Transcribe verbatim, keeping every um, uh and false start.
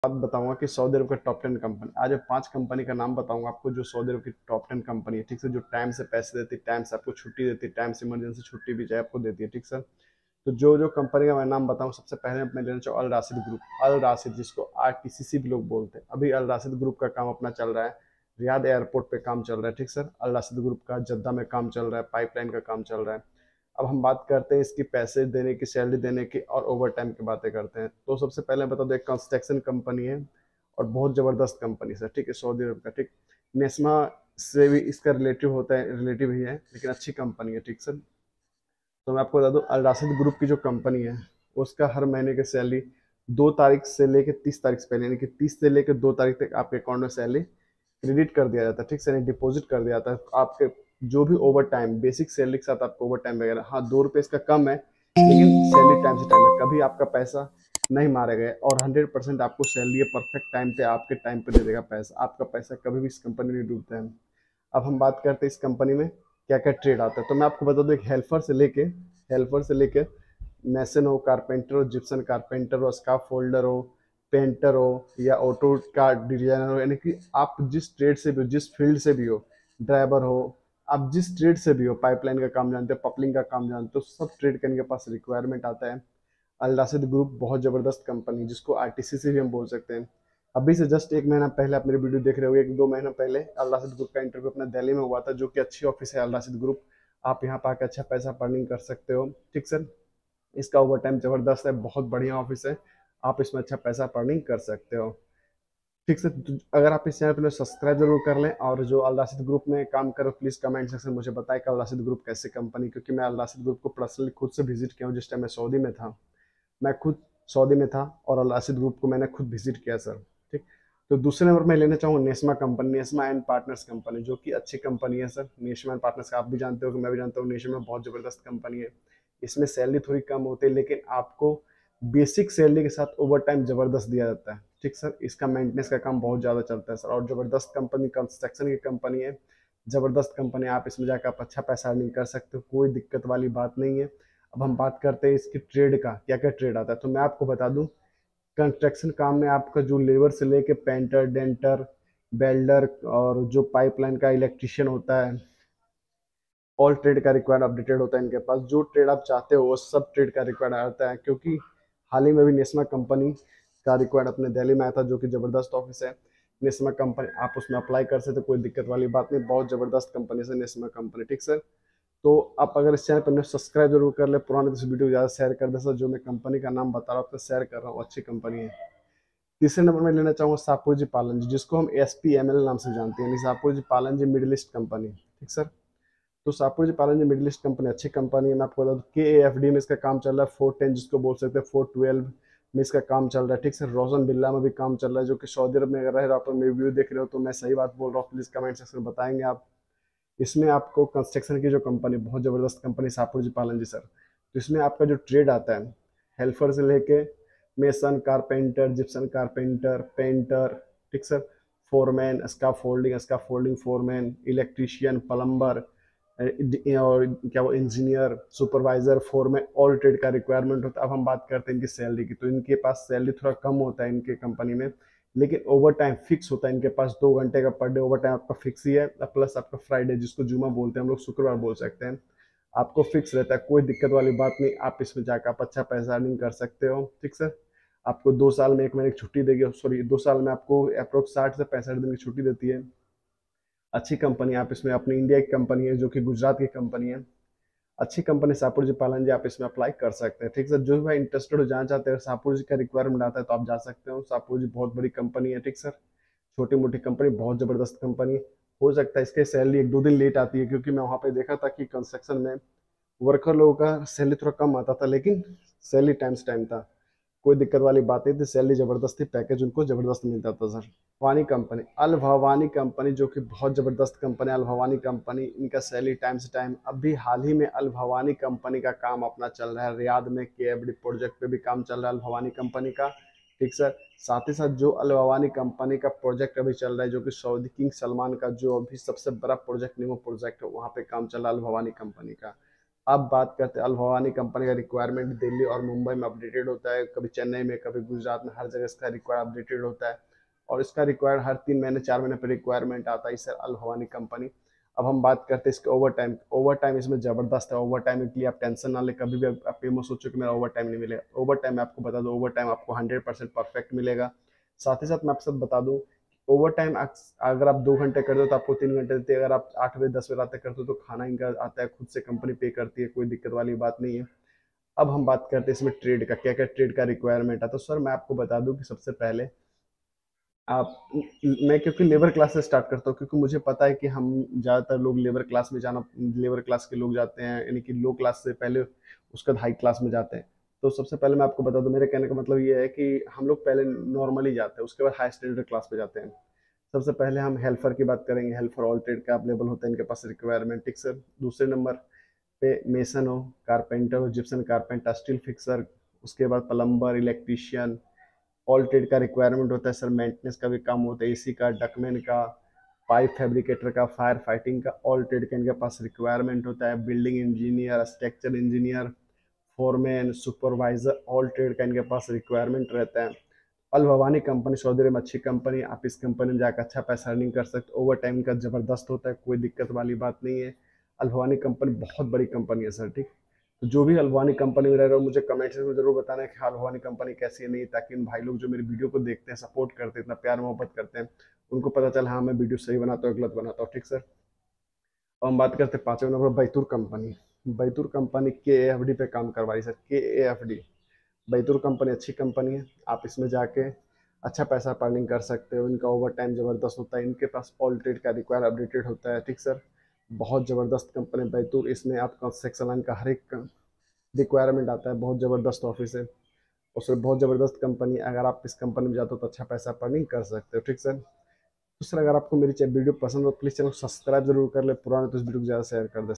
बात बताऊंगा कि सऊदी अरब का टॉप टेन कंपनी। आज मैं पांच कंपनी का नाम बताऊंगा आपको जो सऊदी अरब की टॉप टेन कंपनी है, ठीक से, जो टाइम से पैसे देती है, टाइम से आपको छुट्टी देती है, टाइम से इमरजेंसी छुट्टी भी चाहे आपको देती है, ठीक सर। तो जो जो कंपनी का मैं नाम बताऊं, सबसे पहले मैं लेना चाहूँ अल राशिद ग्रुप। अल राशिद, जिसको आरटीसीसी भी लोग बोलते हैं। अभी अल राशिद ग्रुप का काम अपना चल रहा है, रियाद एयरपोर्ट पे काम चल रहा है, ठीक सर। अल राशिद ग्रुप का जद्दा में काम चल रहा है, पाइपलाइन का काम चल रहा है। अब हम बात करते हैं इसकी पैसे देने की, सैलरी देने की और ओवर टाइम की बातें करते हैं। तो सबसे पहले बता दो, एक कंस्ट्रक्शन कंपनी है और बहुत जबरदस्त कंपनी है, ठीक है, सऊदी अरब का, ठीक। नेस्मा से भी इसका रिलेटिव होता है, रिलेटिव ही है, लेकिन अच्छी कंपनी है, ठीक सर। तो मैं आपको बता दूं, अल राशिद ग्रुप की जो कंपनी है उसका हर महीने की सैलरी दो तारीख से लेकर तीस तारीख से पहले, यानी कि तीस से लेकर दो तारीख तक आपके अकाउंट में सैलरी क्रेडिट कर दिया जाता है, ठीक से, डिपॉजिट कर दिया जाता है। आपके जो भी ओवर टाइम, बेसिक सैलरी के साथ आपको ओवर टाइम वगैरह, हाँ दो रुपये इसका कम है, लेकिन सैलरी टाइम से टाइम है, कभी आपका पैसा नहीं मारा गया। और हंड्रेड परसेंट आपको सैलरी परफेक्ट टाइम पे, आपके टाइम पे दे देगा पैसा। आपका पैसा कभी भी इस कंपनी में डूबता है। अब हम बात करते हैं इस कंपनी में क्या क्या ट्रेड आता है। तो मैं आपको बता दूं, एक हेल्पर से लेके हेल्पर से लेके मैसन हो, कारपेंटर हो, जिप्सन कारपेंटर हो, स्काफ फोल्डर हो, पेंटर हो, या ऑटो का डिजाइनर हो, यानी कि आप जिस ट्रेड से भी हो, जिस फील्ड से भी हो, ड्राइवर हो, आप जिस ट्रेड से भी हो, पाइपलाइन का काम जानते हो, पपलिंग का काम जानते हो, सब ट्रेड का इनके पास रिक्वायरमेंट आता है। अल राशिद ग्रुप बहुत जबरदस्त कंपनी, जिसको आरटीसी से भी हम बोल सकते हैं। अभी से जस्ट एक महीना पहले आप मेरी वीडियो देख रहे हो, एक दो महीना पहले अल राशिद ग्रुप का इंटरव्यू अपना दिल्ली में हुआ था, जो कि अच्छी ऑफिस है अल राशिद ग्रुप। आप यहाँ पर आकर अच्छा पैसा अर्निंग कर सकते हो, ठीक सर। इसका ओवर टाइम जबरदस्त है, बहुत बढ़िया ऑफिस है, आप इसमें अच्छा पैसा अर्निंग कर सकते हो, ठीक से। तो अगर आप इस चैनल पर सब्सक्राइब जरूर कर लें, और जो अल राशिद ग्रुप में काम करो, प्लीज कमेंट सेक्शन में मुझे बताएं कि अल राशिद ग्रुप कैसे कंपनी, क्योंकि मैं अल राशिद ग्रुप को पर्सनली खुद से विजिट किया हूँ जिस टाइम मैं सऊदी में था। मैं खुद सऊदी में था और अल राशिद ग्रुप को मैंने खुद विजिट किया सर, ठीक। तो दूसरे नंबर में लेना चाहूँगा Nesma company, Nesma and partners company, जो कि अच्छी कंपनी है सर। नेस्मा एंड पार्टनर्स का आप भी जानते हो कि मैं भी जानता हूँ, नेस्मा बहुत जबरदस्त कंपनी है। इसमें सैलरी थोड़ी कम होती है, लेकिन आपको बेसिक सैलरी के साथ ओवर टाइम जबरदस्त दिया जाता है, ठीक सर। इसका मेंटेनेंस का काम बहुत ज़्यादा चलता है सर, और जबरदस्त कंपनी, कंस्ट्रक्शन की कंपनी है, जबरदस्त कंपनी। आप इसमें जाकर आप अच्छा पैसा अर्निंग कर सकते हो, कोई दिक्कत वाली बात नहीं है। अब हम बात करते हैं इसकी ट्रेड का, क्या क्या ट्रेड आता है। तो मैं आपको बता दूं, कंस्ट्रक्शन काम में आपका जो लेबर से लेके पेंटर, डेंटर, वेल्डर, और जो पाइपलाइन का इलेक्ट्रिशियन होता है, ऑल ट्रेड का रिक्वायर्ड अपडेटेड होता है इनके पास। जो ट्रेड आप चाहते हो वो सब ट्रेड का रिक्वायर्ड आता है, क्योंकि हाल ही में भी नेस्मा कंपनी का रिक्वायर्ड अपने दिल्ली में आया था, जो कि जबरदस्त ऑफिस है नेस्मा कंपनी। आप उसमें अप्लाई कर सकते, कोई दिक्कत वाली बात नहीं, बहुत जबरदस्त कंपनी है नेस्मा कंपनी, ठीक सर। तो आप अगर इस चैनल पर सब्सक्राइब जरूर कर ले, पुराने इस वीडियो को ज़्यादा शेयर कर दे सर। जो मैं कंपनी का नाम बता रहा हूँ, शेयर कर रहा हूँ, अच्छी कंपनी है। तीसरे नंबर में लेना चाहूँगा शाहपुर जी पालन जी, जिसको हम एस पी एम एल नाम से जानते हैं, यानी Shapoorji Pallonji middle east company, ठीक सर। तो Shapoorji Pallonji middle east company अच्छी कंपनी है। मैं आपको बता दूँ, के ए एफ डी में इसका काम चल रहा है, फोर टेन जिसको बोल सकते हैं, फोर ट्वेल्व में इसका काम चल रहा है, ठीक सर। रोशन बिल्ला में भी काम चल रहा है, जो कि सऊदी अरब में अगर रह रहा हो, मेरी वीडियो देख रहे हो तो मैं सही बात बोल रहा हूँ, प्लीज़ कमेंट सेक्शन में बताएंगे आप। इसमें आपको कंस्ट्रक्शन की जो कंपनी, बहुत जबरदस्त कंपनी शाहपुर जी पालन जी सर। तो इसमें आपका जो ट्रेड आता है, हेल्पर से लेके mason carpenter, gypsum carpenter, painter, ठीक sir, foreman, scaffolding, scaffolding foreman, electrician, plumber, और क्या वो engineer, supervisor, foreman, all trade का रिक्वायरमेंट होता है। अब हम बात करते हैं इनकी सैलरी की। तो इनके पास सैलरी थोड़ा कम होता है इनके कंपनी में, लेकिन ओवर टाइम फिक्स होता है इनके पास। दो घंटे का पर डे ओवर टाइम आपका फिक्स ही है, प्लस आपका फ्राइडे, जिसको जुमा बोलते हैं हम लोग, शुक्रवार बोल सकते हैं, आपको फिक्स रहता है, कोई दिक्कत वाली बात नहीं। आप इसमें जाकर आप अच्छा पैसा अर्निंग कर सकते हो, ठीक सर। आपको दो साल में एक महीने की छुट्टी देगी, सॉरी दो साल में आपको अप्रोक्स साठ से पैंसठ दिन की छुट्टी देती है। अच्छी कंपनी, आप इसमें, अपनी इंडिया की कंपनी है, जो कि गुजरात की कंपनी है, अच्छी कंपनी शाहपुर जी पालन जी, आप इसमें अप्लाई कर सकते हैं, ठीक सर। जो भी भाई इंटरेस्टेड हो, जाना चाहते हैं, शाहपुर जी का रिक्वायरमेंट आता है तो आप जा सकते हो। शाहपुर जी बहुत बड़ी कंपनी है, ठीक सर, छोटी मोटी कंपनी, बहुत जबरदस्त कंपनी। हो सकता है इसके सैलरी एक दो दिन लेट आती है, क्योंकि मैं वहाँ पे देखा था कि कंस्ट्रक्शन में वर्कर लोगों का सैलरी थोड़ा कम आता था, लेकिन सैलरी टाइम से टाइम था, कोई दिक्कत वाली बात नहीं थी, सैलरी जबरदस्त थी, पैकेज उनको जबरदस्त मिलता था sir. Bhawani company, Al Bhawani company, जो कि बहुत जबरदस्त कंपनी है, अल भवानी कंपनी, इनका सैलरी टाइम से टाइम। अभी हाल ही में अल भवानी कंपनी का काम अपना चल रहा है रियाद में, के एफ डी प्रोजेक्ट पे भी काम चल रहा है अल भवानी कंपनी का, ठीक सर। साथ ही साथ जो अल भवानी कंपनी का प्रोजेक्ट अभी चल रहा है, जो कि सऊदी किंग सलमान का जो अभी सबसे बड़ा प्रोजेक्ट, नीमो प्रोजेक्ट है, वहाँ पे काम चल रहा है अल भवानी कंपनी का। अब बात करते हैं, अल भवानी कंपनी का रिक्वायरमेंट दिल्ली और मुंबई में अपडेटेड होता है, कभी चेन्नई में, कभी गुजरात में, हर जगह इसका रिक्वायर अपडेटेड होता है। और इसका रिक्वायर हर तीन महीने चार महीने पर रिक्वायरमेंट आता है सर, अल भवानी कंपनी। अब हम बात करते हैं इसके ओवर टाइम। ओवर टाइम इसमें ज़बरदस्त है। ओवर टाइम के लिए आप टेंशन ना ले, कभी भी आप ये मत सोचो कि मेरा ओवर टाइम नहीं मिलेगा। ओवर टाइम मैं आपको बता दूं, ओवर टाइम आपको हंड्रेड परसेंट परफेक्ट मिलेगा। साथ ही साथ मैं आपसे बता दूं, ओवर टाइम अगर आप दो घंटे करते हो तो आपको तीन घंटे देते हैं। अगर आप आठ बजे दस बजे रात तक करते हो तो खाना इनका आता है, खुद से कंपनी पे करती है, कोई दिक्कत वाली बात नहीं है। अब हम बात करते हैं इसमें ट्रेड का, क्या क्या ट्रेड का रिक्वायरमेंट है। तो सर मैं आपको बता दूं कि सबसे पहले आप, मैं क्योंकि लेबर क्लास से स्टार्ट करता हूँ, क्योंकि मुझे पता है कि हम ज़्यादातर लोग लेबर क्लास में जाना, लेबर क्लास के लोग जाते हैं, यानी कि लो क्लास से पहले उसके बाद हाई क्लास में जाते हैं। तो सबसे पहले मैं आपको बता दूं, मेरे कहने का मतलब ये है कि हम लोग पहले नॉर्मली जाते हैं, उसके बाद हाई स्टैंडर्ड क्लास पे जाते हैं। सबसे पहले हम हेल्पर की बात करेंगे। हेल्पर ऑल ट्रेड का अवेलेबल होता है इनके पास रिक्वायरमेंट, ठीक सर। दूसरे नंबर पे मेसन हो, कारपेंटर हो, जिप्सन कारपेंटर, स्टील फिक्सर, उसके बाद प्लम्बर, इलेक्ट्रीशियन, ऑल ट्रेड का रिक्वायरमेंट होता है सर। मेंटेनेंस का भी काम होता है, एसी का, डकमैन का, पाइप फैब्रिकेटर का, फायर फाइटिंग का, ऑल ट्रेड का इनके पास रिक्वायरमेंट होता है। Building engineer, structure engineer, foreman, supervisor, all trade का इनके पास रिक्वायरमेंट रहता है। अल भवानी कंपनी सऊदी अरब में अच्छी कंपनी, आप इस कंपनी में जाकर अच्छा पैसा अर्निंग कर सकते हो। ओवर टाइम का जबरदस्त होता है, कोई दिक्कत वाली बात नहीं है। अल भवानी कंपनी बहुत बड़ी कंपनी है सर, ठीक। तो जो भी अल भवानी कंपनी में रह रहे हो, मुझे कमेंट्स में जरूर बताना है कि अल भवानी कंपनी कैसी है नहीं, ताकि इन भाई लोग जो मेरी वीडियो को देखते हैं, सपोर्ट करते हैं, इतना प्यार मोहब्बत करते हैं, उनको पता चला हाँ मैं वीडियो सही बनाता हूँ, गलत बनाता हूँ, ठीक सर। अब हम बात करते हैं पांचवें number Baitur company. Baitur company K A F D पे काम करवा रही है sir, K A F D. Baitur company अच्छी कंपनी है, आप इसमें जाके अच्छा पैसा अर्निंग कर सकते हो। इनका ओवर टाइम ज़बरदस्त होता है, इनके पास ऑल ट्रेड का रिक्वायर अपडेटेड होता है, ठीक सर। बहुत ज़बरदस्त कंपनी बैतूर, इसमें आप कंस्ट्रक्शन लाइन का हर एक रिक्वायरमेंट आता है, बहुत ज़बरदस्त ऑफिस है, उसमें बहुत ज़बरदस्त कंपनी। अगर आप इस कंपनी में जाते हो तो अच्छा पैसा अर्निंग कर सकते हो, ठीक सर। तो सर अगर आपको मेरी वीडियो पसंद हो, प्लीज़ चैनल को सब्सक्राइब जरूर कर ले, पुराने तो इस वीडियो को ज़्यादा शेयर कर दे।